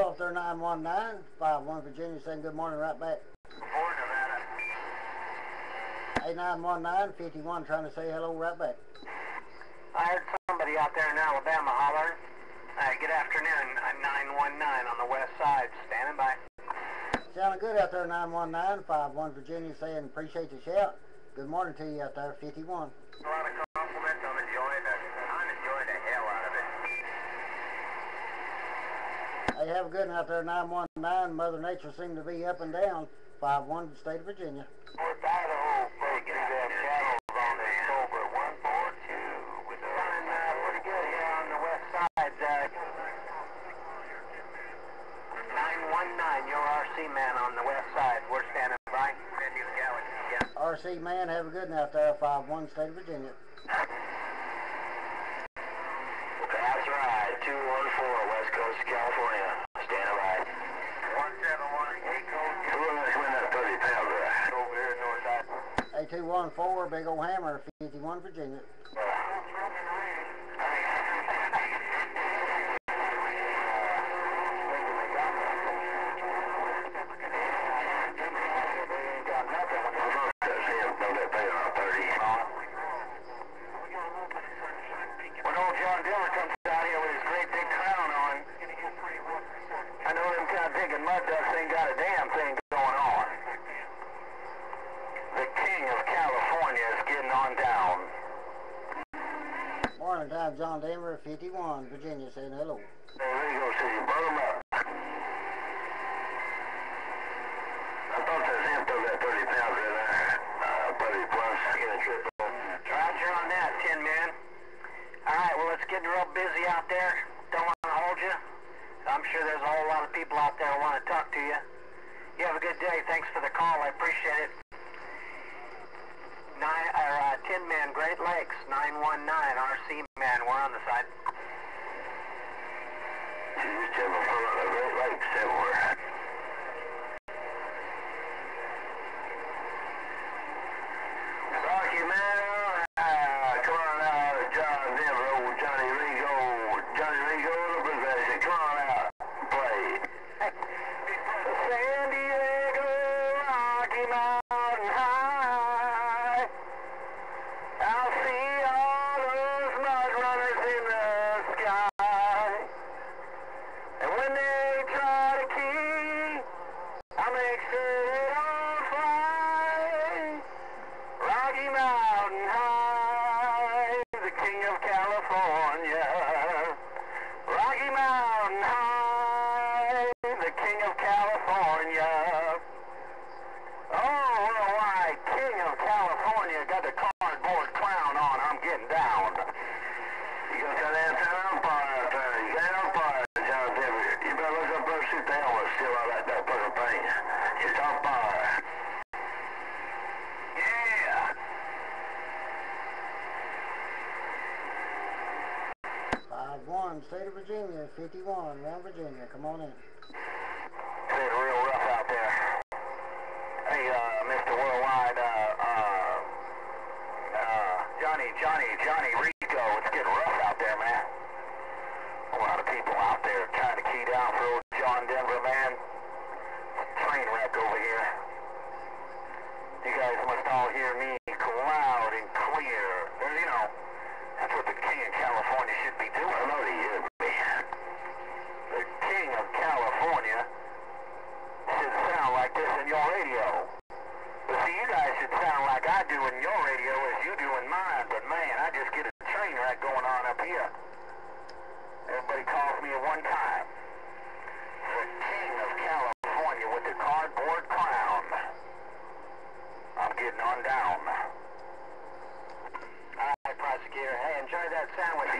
call if they're 919, 51 Virginia, saying good morning right back. Fort Nevada. 8919, 51, trying to say hello right back. I heard somebody out there in Alabama hollering. Good afternoon, 919 on the west side, standing by. Sounding good out there, 919, 51 Virginia, saying appreciate the shout. Good morning to you out there, 51. A lot of compliments. I'm enjoying the hell out of it. Hey, have a good one out there, 919. Mother Nature seemed to be up and down. 51, state of Virginia. North Idaho, breaking them channels on the Cobra 142. With the running pretty good here on the west side. 919, your RC man on the west side. We're standing by. RC man, have a good one out there, 51, state of Virginia. That's right, 214, West Coast, California. Standing by. 171, Echo. Who was win that 30 pounds there? Over here, north side. 8214, big old hammer, 51 Virginia. Morning time, John Denver, 51 Virginia, saying hello. There you go, so you brought him up. I thought that him took that 30 pounds in there. 30 plus, get a triple. Roger on that, 10 man. Alright, well it's getting real busy out there. Don't want to hold you. I'm sure there's a whole lot of people out there who want to talk to you. You have a good day. Thanks for the call. I appreciate it. 10 man, Great Lakes, 919, RC man. We're on the side. Great Lakes, everywhere. Rocky man, come on out, John Denver, old Johnny Rigo, the professor, come on out, play. San Diego, Rocky Mountain High. I'll see all those mud runners in the sky. And when they try to key, I'll make sure they don't fly. Rocky Mountain High, the king of California. Rocky Mountain High, the king of California. Oh, worldwide king of California, got the cardboard clown on. I'm getting down. You gonna cut that umpire out there? You got an umpire, John Denver. You better look up there, see if the hell was still all that fucking thing. It's umpire. Yeah. 51, state of Virginia, 51, around Virginia. Come on in. It's real rough out there. Hey, Mr. Worldwide, Johnny Rico, it's getting rough out there, man. A lot of people out there trying to key down for old John Denver, man. Train wreck over here. You guys must all hear me loud and clear. You know, that's what the king of California should be doing. I know he is, man. The king of California should sound like this in your radio. But see, you guys should sound like I do in your radio as you do in mine. But man, I just get a train wreck going on up here. Everybody calls me at one time. The king of California with the cardboard crown. I'm getting on down. All right, prosecutor. Hey, enjoy that sandwich.